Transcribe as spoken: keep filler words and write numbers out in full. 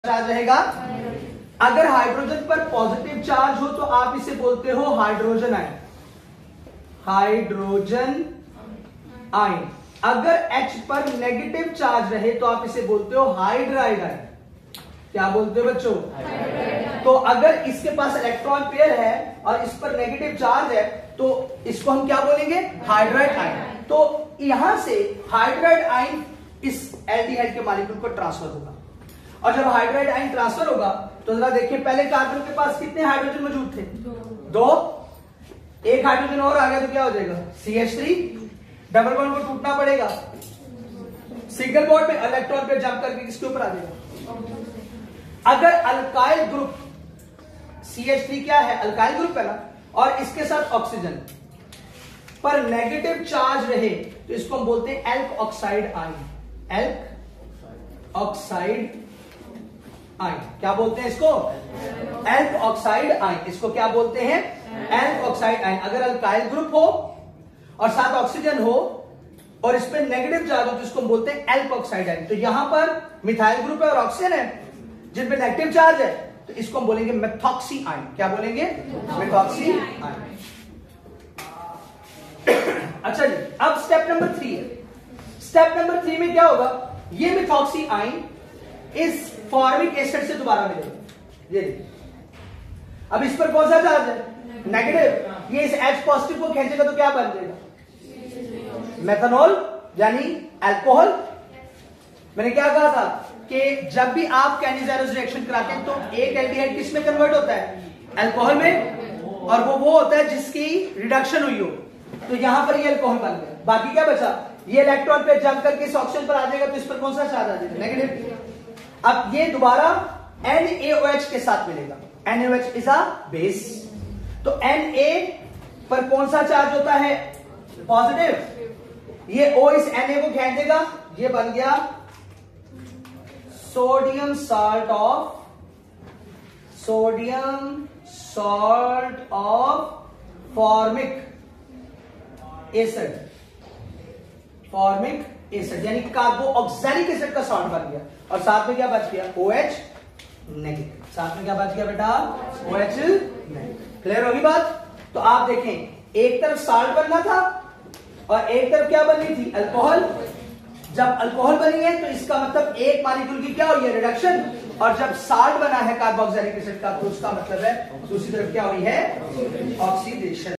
Charge रहेगा। अगर hydrogen पर पॉजिटिव चार्ज हो तो आप इसे बोलते हो हाइड्रोजन आयन, हाइड्रोजन आयन। अगर H पर नेगेटिव चार्ज रहे तो आप इसे बोलते हो हाइड्राइड आयन। क्या बोलते हो बच्चों? तो अगर इसके पास इलेक्ट्रॉन पेयर है और इस पर नेगेटिव चार्ज है तो इसको हम क्या बोलेंगे? Hydride ion. तो यहां से हाइड्राइड आयन इस एल्डिहाइड के मॉलिक्यूल को ट्रांसफर होगा, और जब हाइड्राइड आयन ट्रांसफर होगा तो जरा देखिए, पहले कार्बन के पास कितने हाइड्रोजन मौजूद थे? दो। एक हाइड्रोजन और आ गया तो क्या हो जाएगा? C H three. Double bond को टूटना पड़ेगा, सिंगल बॉन्ड में इलेक्ट्रॉन पे जंप करके किसके ऊपर आ जाएगा? अगर alkyl group C H three क्या है? अल्काइल ग्रुप है ना, और इसके साथ ऑक्सीजन पर नेगेटिव चार्ज रहे तो इसको हम बोलते हैं alkoxide ion. Alkoxide ion. क्या बोलते हैं इसको? Alkoxide ion. इसको क्या बोलते हैं? Alkoxide ion. अगर अल्काइल ग्रुप हो और साथ ऑक्सीजन हो और इसमें नेगेटिव चार्ज हो तो इसको हम बोलते हैं एल्क ऑक्साइड आयन। तो यहां पर मिथाइल ग्रुप है और ऑक्सीजन है जिनपे नेगेटिव चार्ज है, तो इसको हम बोलेंगे मेथॉक्सी आयन। क्या बोलेंगे? Methoxy ion. अच्छा जी, अब स्टेप नंबर थ्री है। स्टेप नंबर थ्री में क्या होगा? ये मेथॉक्सी आयन इस फॉर्मिक एसिड से दोबारा मिलेगा। ये देखिए, अब इस पर कौन सा चार्ज है? नेगेटिव। ये इस H पॉजिटिव को खींचेगा तो क्या बन जाएगा? मेथनॉल यानी अल्कोहल। मैंने क्या कहा था कि जब भी आप कैनिजारोस रिएक्शन कराते हैं तो एक एल्डिहाइड किस में कन्वर्ट होता है? अल्कोहल में, और वो वो होता है जिसकी रिडक्शन हुई हो। तो यहां पर ये अल्कोहल बन गया। बाकी क्या बचा? ये इलेक्ट्रॉन पे जंप करके इस ऑक्सीजन पर आ जाएगा तो इस पर कौन सा चार्ज आ जाएगा? नेगेटिव। अब ये दोबारा एन ए ओ एच के साथ मिलेगा। N A O H is a base. तो Na पर कौन सा चार्ज होता है? पॉजिटिव। ये O इस Na को खींच देगा, ये बन गया sodium salt of sodium salt of formic acid. Formic acid यानी कार्बोऑक्सिलिक एसिड का सॉल्ट बन गया, और साथ में क्या बच गया? OH negative. साथ में क्या बच गया बेटा? OH negative. क्लियर होगी बात? तो आप देखें, एक तरफ साल्ट बनना था और एक तरफ क्या बननी थी? अल्कोहल। जब अल्कोहल बनी है तो इसका मतलब एक मॉलिक्यूल की क्या हुई है? रिडक्शन। और जब साल्ट बना है कार्बोक्सिलिक एसिड का तो उसका मतलब है दूसरी तरफ क्या हुई है? ऑक्सीडेशन।